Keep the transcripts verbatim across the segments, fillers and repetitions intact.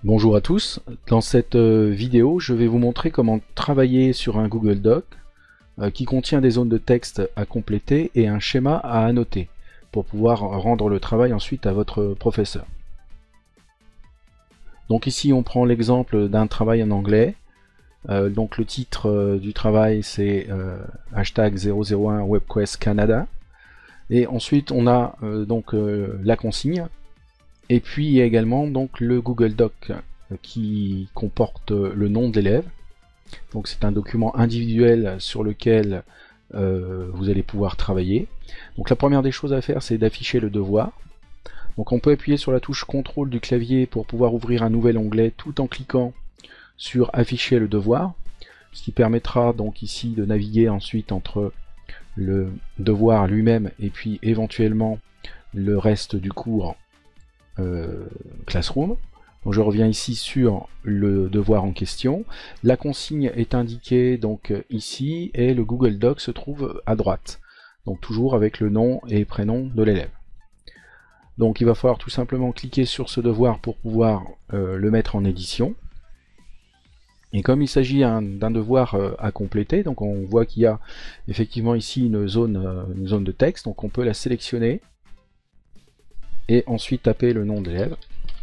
Bonjour à tous, dans cette euh, vidéo je vais vous montrer comment travailler sur un Google Doc euh, qui contient des zones de texte à compléter et un schéma à annoter pour pouvoir rendre le travail ensuite à votre professeur. Donc ici on prend l'exemple d'un travail en anglais. Euh, donc le titre euh, du travail c'est euh, hashtag zéro zéro un WebQuest Canada, et ensuite on a euh, donc euh, la consigne. Et puis il y a également donc le Google Doc qui comporte le nom de l'élève. Donc c'est un document individuel sur lequel euh, vous allez pouvoir travailler. Donc la première des choses à faire, c'est d'afficher le devoir. Donc on peut appuyer sur la touche contrôle du clavier pour pouvoir ouvrir un nouvel onglet tout en cliquant sur afficher le devoir, ce qui permettra donc ici de naviguer ensuite entre le devoir lui-même et puis éventuellement le reste du cours Euh, Classroom. Donc je reviens ici sur le devoir en question. La consigne est indiquée donc ici et le Google Doc se trouve à droite. Donc toujours avec le nom et prénom de l'élève. Donc il va falloir tout simplement cliquer sur ce devoir pour pouvoir euh, le mettre en édition. Et comme il s'agit d'un devoir euh, à compléter, donc on voit qu'il y a effectivement ici une zone, euh, une zone de texte, donc on peut la sélectionner et ensuite taper le nom de l'élève.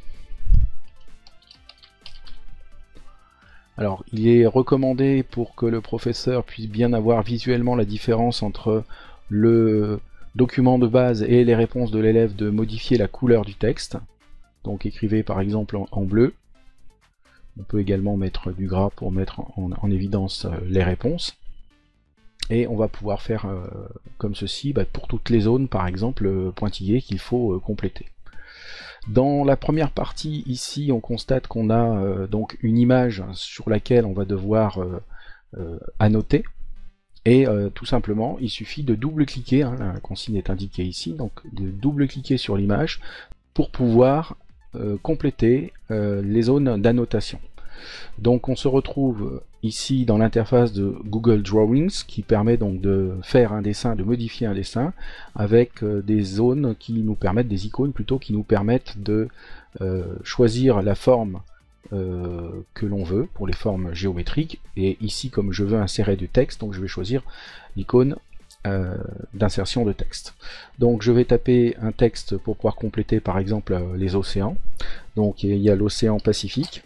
Alors il est recommandé, pour que le professeur puisse bien avoir visuellement la différence entre le document de base et les réponses de l'élève, de modifier la couleur du texte. Donc écrivez par exemple en, en bleu. On peut également mettre du gras pour mettre en, en évidence euh, les réponses. Et on va pouvoir faire euh, comme ceci bah, pour toutes les zones, par exemple euh, pointillées qu'il faut euh, compléter. Dans la première partie ici, on constate qu'on a euh, donc une image sur laquelle on va devoir euh, euh, annoter. Et euh, tout simplement, il suffit de double-cliquer, hein, la consigne est indiquée ici, donc de double-cliquer sur l'image pour pouvoir euh, compléter euh, les zones d'annotation. Donc on se retrouve ici dans l'interface de Google Drawings qui permet donc de faire un dessin, de modifier un dessin avec euh, des zones qui nous permettent, des icônes plutôt, qui nous permettent de euh, choisir la forme euh, que l'on veut pour les formes géométriques. Et ici, comme je veux insérer du texte, donc je vais choisir l'icône euh, d'insertion de texte. Donc je vais taper un texte pour pouvoir compléter par exemple euh, les océans. Donc il y a l'océan Pacifique.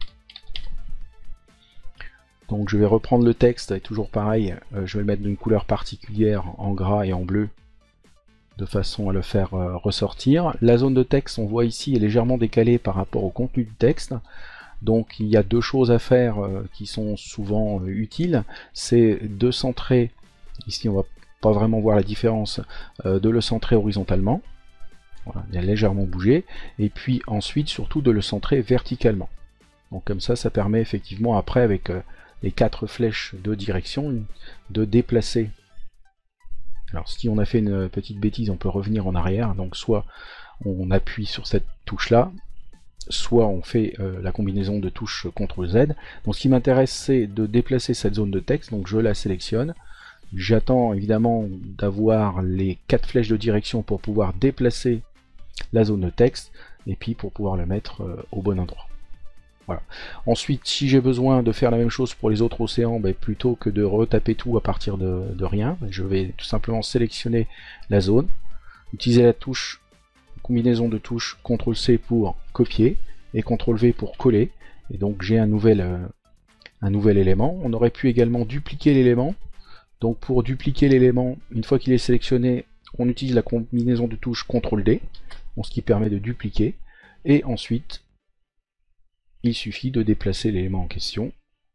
Donc je vais reprendre le texte, et toujours pareil, euh, je vais le mettre d'une couleur particulière en gras et en bleu, de façon à le faire euh, ressortir. La zone de texte, on voit ici, est légèrement décalée par rapport au contenu du texte. Donc il y a deux choses à faire euh, qui sont souvent euh, utiles. C'est de centrer, ici on va pas vraiment voir la différence, euh, de le centrer horizontalement. Voilà, il a légèrement bougé. Et puis ensuite, surtout, de le centrer verticalement. Donc comme ça, ça permet effectivement après, avec euh, les quatre flèches de direction, de déplacer. Alors si on a fait une petite bêtise, on peut revenir en arrière, donc soit on appuie sur cette touche là, soit on fait euh, la combinaison de touches contrôle Z. Donc ce qui m'intéresse, c'est de déplacer cette zone de texte, donc je la sélectionne. J'attends évidemment d'avoir les quatre flèches de direction pour pouvoir déplacer la zone de texte, et puis pour pouvoir le mettre euh, au bon endroit. Voilà. Ensuite, si j'ai besoin de faire la même chose pour les autres océans, ben, plutôt que de retaper tout à partir de, de rien, je vais tout simplement sélectionner la zone, utiliser la touche combinaison de touches contrôle C pour copier et contrôle V pour coller, et donc j'ai un nouvel euh, un nouvel élément. On aurait pu également dupliquer l'élément. Donc pour dupliquer l'élément, une fois qu'il est sélectionné, on utilise la combinaison de touches contrôle D, ce qui permet de dupliquer, et ensuite il suffit de déplacer l'élément en question,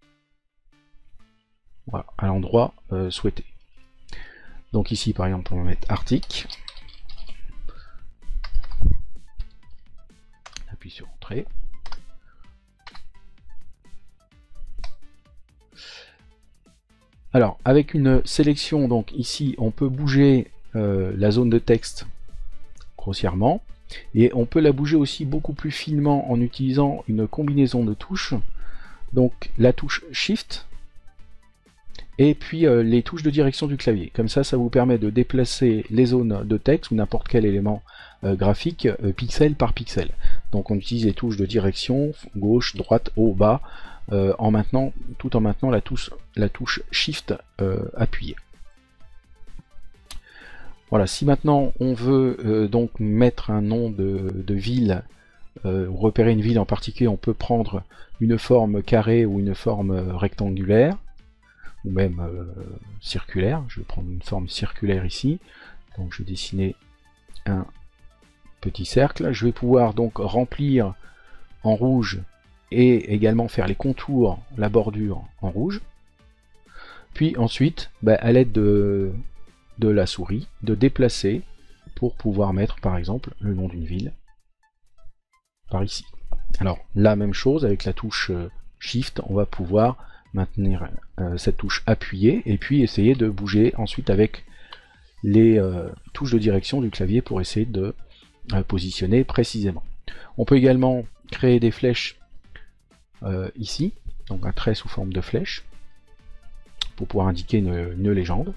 voilà, à l'endroit euh, souhaité. Donc ici par exemple on va mettre Arctique, appuie sur Entrée. Alors avec une sélection, donc ici on peut bouger euh, la zone de texte grossièrement. Et on peut la bouger aussi beaucoup plus finement en utilisant une combinaison de touches. Donc la touche Shift et puis euh, les touches de direction du clavier. Comme ça, ça vous permet de déplacer les zones de texte ou n'importe quel élément euh, graphique euh, pixel par pixel. Donc on utilise les touches de direction, gauche, droite, haut, bas, euh, en maintenant, tout en maintenant la touche, la touche Shift euh, appuyée. Voilà, si maintenant on veut euh, donc mettre un nom de, de ville, euh, ou repérer une ville en particulier, on peut prendre une forme carrée ou une forme rectangulaire, ou même euh, circulaire. Je vais prendre une forme circulaire ici. Donc je vais dessiner un petit cercle. Je vais pouvoir donc remplir en rouge et également faire les contours, la bordure en rouge. Puis ensuite, bah, à l'aide de de la souris, de déplacer pour pouvoir mettre par exemple le nom d'une ville par ici. Alors la même chose avec la touche Shift, on va pouvoir maintenir euh, cette touche appuyée et puis essayer de bouger ensuite avec les euh, touches de direction du clavier pour essayer de euh, positionner précisément. On peut également créer des flèches euh, ici, donc un trait sous forme de flèche pour pouvoir indiquer une, une légende.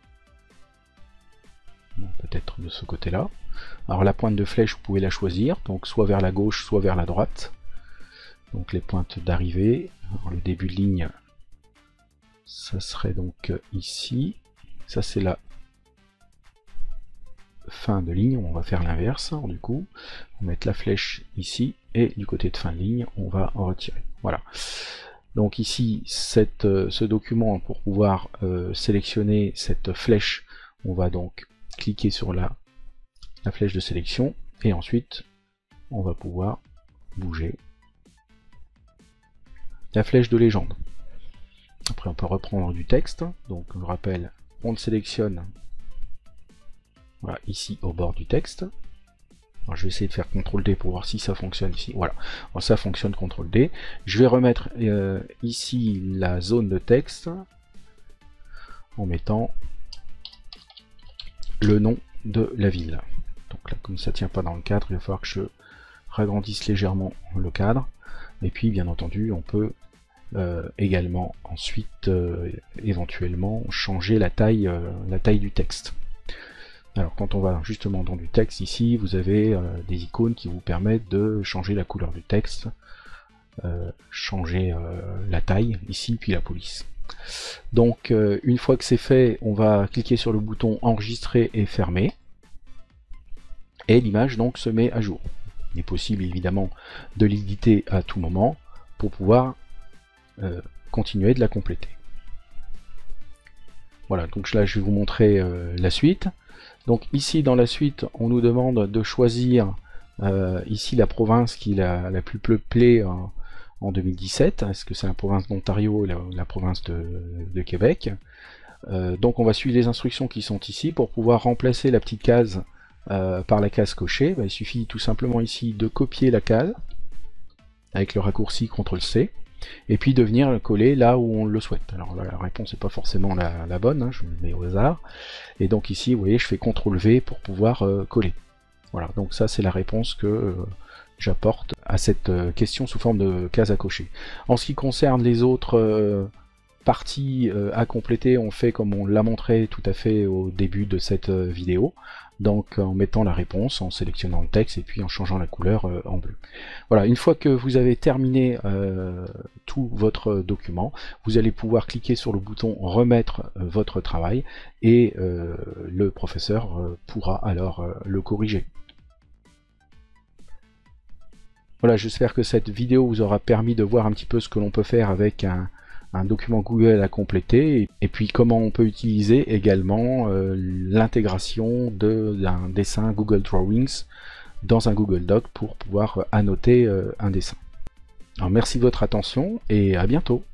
Peut-être de ce côté-là. Alors la pointe de flèche, vous pouvez la choisir, donc soit vers la gauche, soit vers la droite. Donc les pointes d'arrivée, le début de ligne, ça serait donc ici. Ça c'est la fin de ligne, on va faire l'inverse. Du coup, on va mettre la flèche ici, et du côté de fin de ligne, on va en retirer. Voilà. Donc ici, cette, ce document, pour pouvoir euh, sélectionner cette flèche, on va donc cliquer sur la, la flèche de sélection et ensuite on va pouvoir bouger la flèche de légende. Après on peut reprendre du texte, donc je rappelle, on le sélectionne voilà, ici au bord du texte. Alors, je vais essayer de faire contrôle D pour voir si ça fonctionne ici. Voilà, alors, ça fonctionne, contrôle D. Je vais remettre euh, ici la zone de texte en mettant le nom de la ville. Donc là, comme ça tient pas dans le cadre, il va falloir que je ragrandisse légèrement le cadre. Et puis, bien entendu, on peut euh, également ensuite euh, éventuellement changer la taille, euh, la taille du texte. Alors, quand on va justement dans du texte, ici, vous avez euh, des icônes qui vous permettent de changer la couleur du texte, euh, changer euh, la taille, ici, puis la police. Donc euh, une fois que c'est fait, on va cliquer sur le bouton enregistrer et fermer et l'image donc se met à jour. Il est possible évidemment de l'éditer à tout moment pour pouvoir euh, continuer de la compléter. Voilà, donc là je vais vous montrer euh, la suite. Donc ici dans la suite on nous demande de choisir euh, ici la province qui est la, la plus peuplée en, en deux mille dix-sept, est-ce que c'est la province d'Ontario ou la, la province de, de Québec. Euh, donc on va suivre les instructions qui sont ici pour pouvoir remplacer la petite case euh, par la case cochée. Ben, il suffit tout simplement ici de copier la case avec le raccourci contrôle C et puis de venir le coller là où on le souhaite. Alors là, la réponse n'est pas forcément la, la bonne, hein, je le mets au hasard. Et donc ici, vous voyez, je fais contrôle V pour pouvoir euh, coller. Voilà, donc ça c'est la réponse que euh, j'apporte à cette euh, question sous forme de case à cocher. En ce qui concerne les autres euh, parties euh, à compléter, on fait comme on l'a montré tout à fait au début de cette euh, vidéo. Donc en mettant la réponse, en sélectionnant le texte et puis en changeant la couleur euh, en bleu. Voilà, une fois que vous avez terminé euh, tout votre document, vous allez pouvoir cliquer sur le bouton remettre euh, votre travail et euh, le professeur euh, pourra alors euh, le corriger. Voilà, j'espère que cette vidéo vous aura permis de voir un petit peu ce que l'on peut faire avec un, un document Google à compléter, et puis comment on peut utiliser également euh, l'intégration d'un dessin Google Drawings dans un Google Doc pour pouvoir annoter euh, un dessin. Alors merci de votre attention et à bientôt.